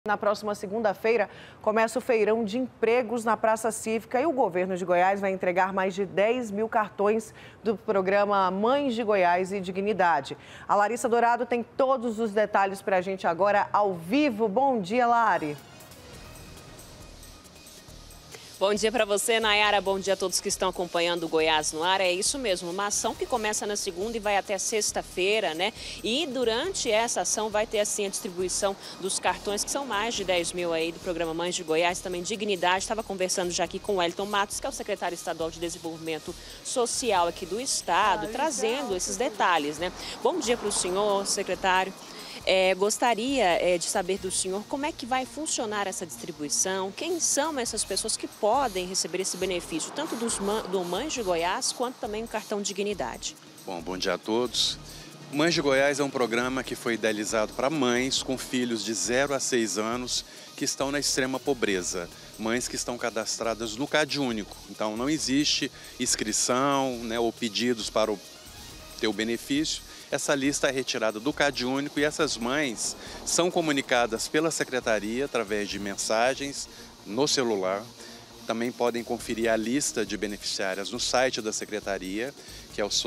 Na próxima segunda-feira, começa o feirão de empregos na Praça Cívica e o governo de Goiás vai entregar mais de 10 mil cartões do programa Mães de Goiás e Dignidade. A Larissa Dourado tem todos os detalhes para a gente agora ao vivo. Bom dia, Lari. Bom dia para você, Nayara. Bom dia a todos que estão acompanhando o Goiás no Ar. É isso mesmo, uma ação que começa na segunda e vai até sexta-feira, né? E durante essa ação vai ter, assim, a distribuição dos cartões, que são mais de 10 mil aí do programa Mães de Goiás, também Dignidade. Estava conversando já aqui com o Wellington Matos, que é o secretário estadual de Desenvolvimento Social aqui do estado, trazendo esses detalhes, né? Bom dia para o senhor, secretário. Gostaria de saber do senhor como é que vai funcionar essa distribuição, quem são essas pessoas que podem receber esse benefício, tanto do Mães de Goiás quanto também o cartão Dignidade. Bom dia a todos. Mães de Goiás é um programa que foi idealizado para mães com filhos de 0 a 6 anos que estão na extrema pobreza. Mães que estão cadastradas no CadÚnico. Então não existe inscrição, né, ou pedidos para ter o benefício. Essa lista é retirada do CadÚnico e essas mães são comunicadas pela secretaria através de mensagens no celular. Também podem conferir a lista de beneficiárias no site da secretaria, que é o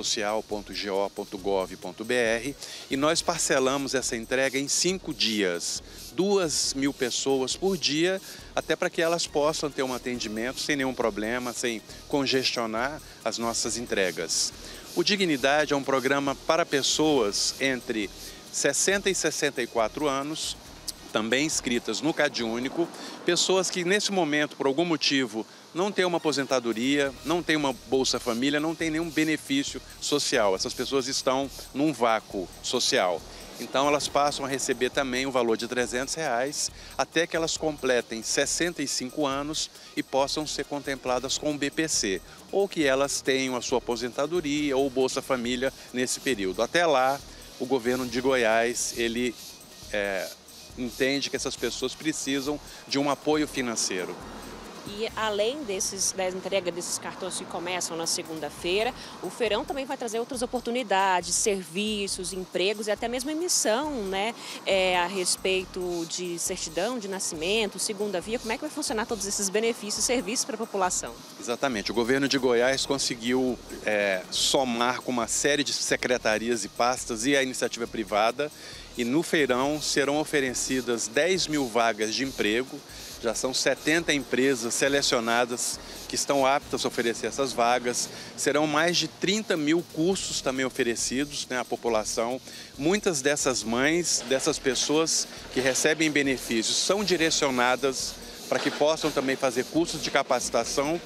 social.go.gov.br, e nós parcelamos essa entrega em 5 dias, 2 mil pessoas por dia, até para que elas possam ter um atendimento sem nenhum problema, sem congestionar as nossas entregas. O Dignidade é um programa para pessoas entre 60 e 64 anos, também inscritas no CadÚnico, pessoas que nesse momento, por algum motivo, não têm uma aposentadoria, não têm uma Bolsa Família, não têm nenhum benefício social. Essas pessoas estão num vácuo social. Então elas passam a receber também o valor de R$300 até que elas completem 65 anos e possam ser contempladas com o BPC, ou que elas tenham a sua aposentadoria ou Bolsa Família nesse período. Até lá, o governo de Goiás, ele entende que essas pessoas precisam de um apoio financeiro. E além da entrega desses cartões que começam na segunda-feira, o feirão também vai trazer outras oportunidades, serviços, empregos e até mesmo emissão, né? A respeito de certidão de nascimento, segunda via. Como é que vai funcionar todos esses benefícios e serviços para a população? Exatamente. O governo de Goiás conseguiu somar com uma série de secretarias e pastas e a iniciativa privada. E no feirão serão oferecidas 10 mil vagas de emprego. Já são 70 empresas selecionadas que estão aptas a oferecer essas vagas. Serão mais de 30 mil cursos também oferecidos, né, à população. Muitas dessas mães, dessas pessoas que recebem benefícios, são direcionadas para que possam também fazer cursos de capacitação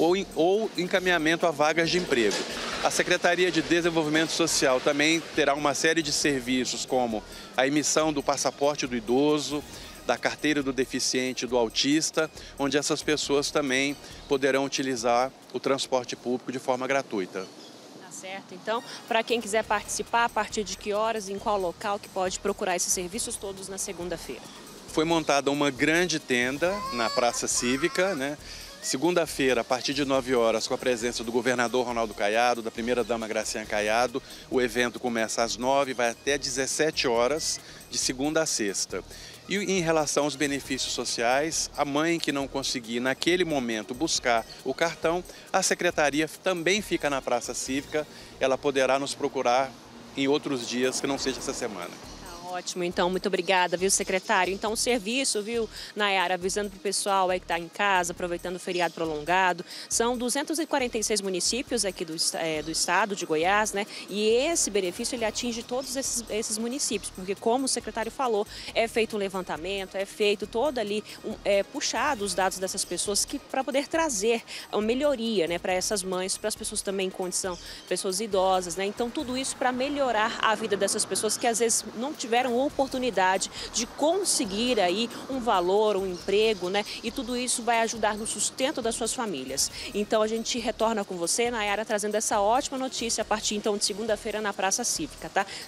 ou encaminhamento a vagas de emprego. A Secretaria de Desenvolvimento Social também terá uma série de serviços, como a emissão do passaporte do idoso, da carteira do deficiente, do autista, onde essas pessoas também poderão utilizar o transporte público de forma gratuita. Tá certo. Então, para quem quiser participar, a partir de que horas, em qual local que pode procurar esses serviços todos na segunda-feira? Foi montada uma grande tenda na Praça Cívica, né? Segunda-feira, a partir de 9 horas, com a presença do governador Ronaldo Caiado, da primeira-dama Gracinha Caiado. O evento começa às 9 e vai até 17 horas, de segunda a sexta. E em relação aos benefícios sociais, a mãe que não conseguir naquele momento buscar o cartão, a secretaria também fica na Praça Cívica. Ela poderá nos procurar em outros dias que não seja essa semana. Ótimo, então, muito obrigada, viu, secretário? Então, o serviço, viu, Nayara, avisando para o pessoal aí que está em casa, aproveitando o feriado prolongado, são 246 municípios aqui do estado de Goiás, né? E esse benefício, ele atinge todos esses municípios, porque, como o secretário falou, é feito um levantamento, é feito todo ali, puxado os dados dessas pessoas para poder trazer uma melhoria, né, para essas mães, para as pessoas também em condição, pessoas idosas, né? Então, tudo isso para melhorar a vida dessas pessoas que, às vezes, não tiveram oportunidade de conseguir aí um valor, um emprego, né? E tudo isso vai ajudar no sustento das suas famílias. Então a gente retorna com você, Nayara, trazendo essa ótima notícia a partir então de segunda-feira na Praça Cívica, tá?